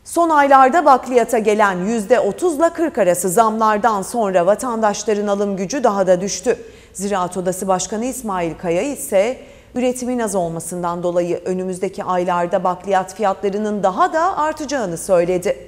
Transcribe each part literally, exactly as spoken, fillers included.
Son aylarda bakliyata gelen yüzde otuzla kırk arası zamlardan sonra vatandaşların alım gücü daha da düştü. Ziraat Odası Başkanı İsmail Kaya ise üretimin az olmasından dolayı önümüzdeki aylarda bakliyat fiyatlarının daha da artacağını söyledi.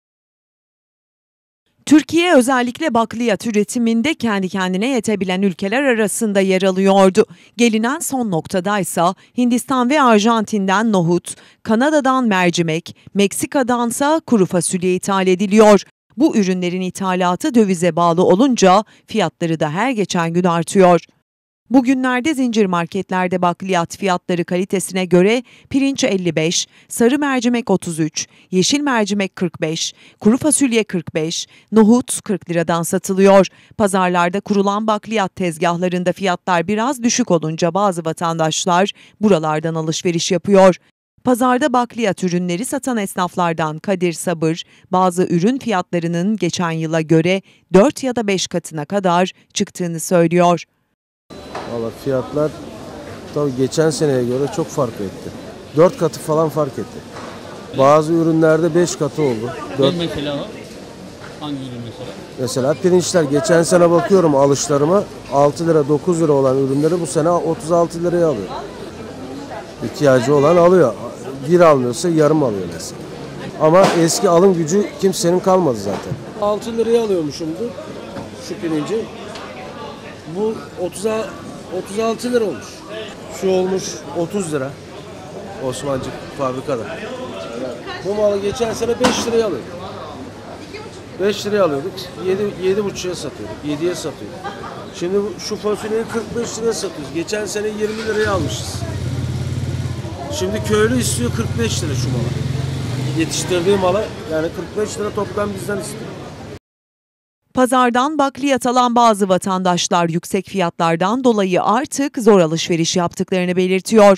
Türkiye özellikle bakliyat üretiminde kendi kendine yetebilen ülkeler arasında yer alıyordu. Gelinen son noktadaysa Hindistan ve Arjantin'den nohut, Kanada'dan mercimek, Meksika'dansa kuru fasulye ithal ediliyor. Bu ürünlerin ithalatı dövize bağlı olunca fiyatları da her geçen gün artıyor. Bugünlerde zincir marketlerde bakliyat fiyatları kalitesine göre pirinç elli beş, sarı mercimek otuz üç, yeşil mercimek kırk beş, kuru fasulye kırk beş, nohut kırk liradan satılıyor. Pazarlarda kurulan bakliyat tezgahlarında fiyatlar biraz düşük olunca bazı vatandaşlar buralardan alışveriş yapıyor. Pazarda bakliyat ürünleri satan esnaflardan Kadir Sabır, bazı ürün fiyatlarının geçen yıla göre dört ya da beş katına kadar çıktığını söylüyor. Valla fiyatlar tabii geçen seneye göre çok fark etti. Dört katı falan fark etti. Bazı ürünlerde beş katı oldu. dört... Ne mesela o? Hangi ürün mesela? Mesela pirinçler. Geçen sene bakıyorum alışlarıma altı lira dokuz lira olan ürünleri bu sene otuz altı liraya alıyor. İhtiyacı olan alıyor. Bir almıyorsa yarım alıyor mesela. Ama eski alım gücü kimsenin kalmadı zaten. altı liraya alıyormuşumdu şu pirinci. Bu otuz altı lira olmuş. Şu olmuş otuz lira. Osmancık fabrikada. Bu malı geçen sene beş liraya alıyorduk. beş liraya alıyorduk. yedi buçuğa satıyorduk. yediye satıyorduk. Şimdi şu fasulyeyi kırk beş liraya satıyoruz. Geçen sene yirmi liraya almışız. Şimdi köylü istiyor kırk beş lira şu malı. Yetiştirdiği mala yani kırk beş lira toplam bizden istiyor. Pazardan bakliyat alan bazı vatandaşlar yüksek fiyatlardan dolayı artık zor alışveriş yaptıklarını belirtiyor.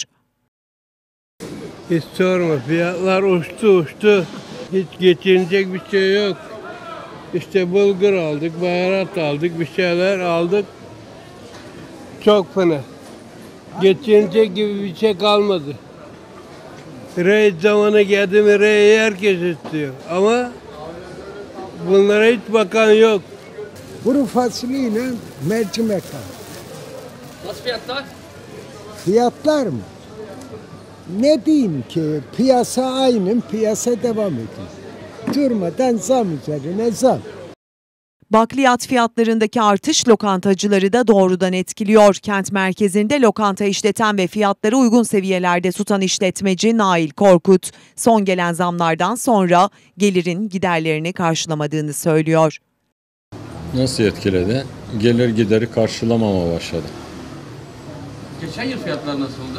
Hiç sorma, fiyatlar uçtu uçtu. Hiç geçinecek bir şey yok. İşte bulgur aldık, baharat aldık, bir şeyler aldık. Çok fena. Geçinecek gibi bir şey kalmadı. Rey zamanı geldi mi reyi herkes istiyor. Ama bunlara hiç bakan yok. Kuru fasulyeyle mercimek al. Nasıl fiyatlar? Fiyatlar mı? Ne diyeyim ki? Piyasa aynı, piyasa devam ediyor. Durmadan zam üzerine zam. Bakliyat fiyatlarındaki artış lokantacıları da doğrudan etkiliyor. Kent merkezinde lokanta işleten ve fiyatları uygun seviyelerde tutan işletmeci Nail Korkut, son gelen zamlardan sonra gelirin giderlerini karşılamadığını söylüyor. Nasıl etkiledi? Gelir gideri karşılamama başladı. Geçen yıl fiyatlar nasıldı?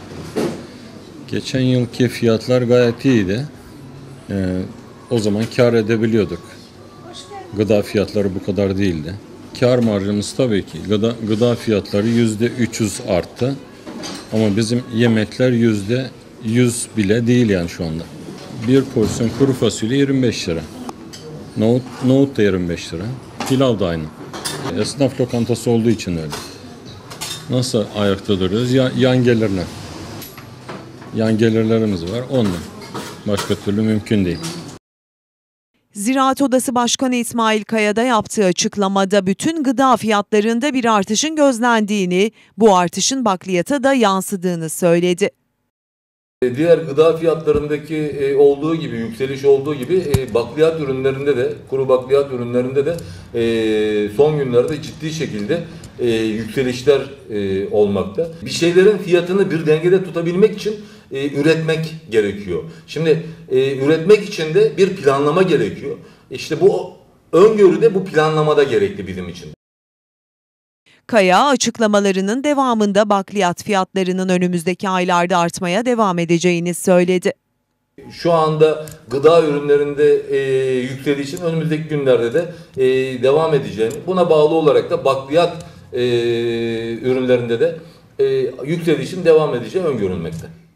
Geçen yılki fiyatlar gayet iyiydi. Ee, o zaman kar edebiliyorduk. Gıda fiyatları bu kadar değildi. Kar marjımız tabii ki. Gıda, gıda fiyatları yüzde üç yüz arttı. Ama bizim yemekler yüzde yüz bile değil yani şu anda. Bir porsiyon kuru fasulye yirmi beş lira. Nohut, nohut da yirmi beş lira. Pilav da aynı. Esnaf lokantası olduğu için öyle. Nasıl ayakta duruyoruz? Ya, yan gelirler. Yan gelirlerimiz var. Onunla. Başka türlü mümkün değil. Ziraat Odası Başkanı İsmail Kaya da yaptığı açıklamada bütün gıda fiyatlarında bir artışın gözlendiğini, bu artışın bakliyata da yansıdığını söyledi. Diğer gıda fiyatlarındaki olduğu gibi, yükseliş olduğu gibi bakliyat ürünlerinde de, kuru bakliyat ürünlerinde de son günlerde ciddi şekilde yükselişler olmakta. Bir şeylerin fiyatını bir dengede tutabilmek için üretmek gerekiyor. Şimdi üretmek için de bir planlama gerekiyor. İşte bu öngörü de bu planlamada gerekli bizim için. Kaya açıklamalarının devamında bakliyat fiyatlarının önümüzdeki aylarda artmaya devam edeceğini söyledi. Şu anda gıda ürünlerinde e, yükselişin önümüzdeki günlerde de e, devam edeceğini, buna bağlı olarak da bakliyat e, ürünlerinde de e, yükselişin devam edeceği öngörülmekte.